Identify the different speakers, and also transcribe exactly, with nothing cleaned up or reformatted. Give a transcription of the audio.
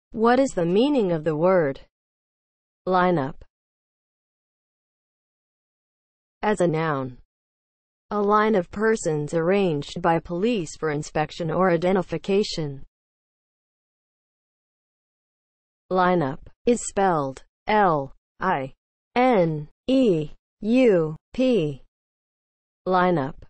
Speaker 1: What is the meaning of the word lineup? As a noun, a line of persons arranged by police for inspection or identification. Lineup is spelled L I N E U P. Lineup.